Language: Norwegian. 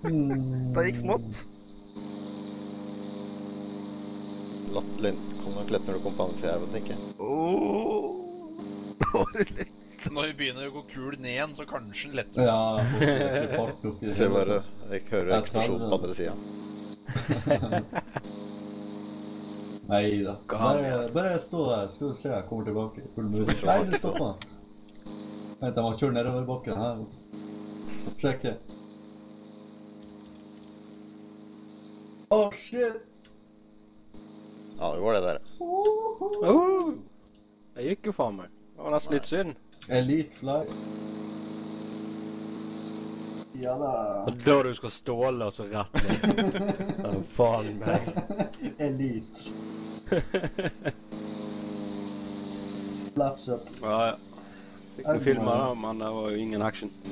Det gikk smått. Kom nok lett når du kompenserer, tenker jeg. Det var litt. Når vi begynner å gå kul ned igjen, så kanskje lett. Ja, Se bare, jeg hører eksplosjon på andre siden. Neida. Bare stå her, skal du se jeg kommer tilbake. Full musikk. Nei, du stopper. Vent, jeg må kjøre nedover bakken her. Sjekke. Åh, shit! Ja, det var det der. Det gikk jo faen meg. Det var nesten litt synd. Elite fly. Ja da. Og da du skal ståle og så rett ned. Faen meg. Elite. Flaps up. Ja. Fikk noen filmer da, men det var jo ingen action.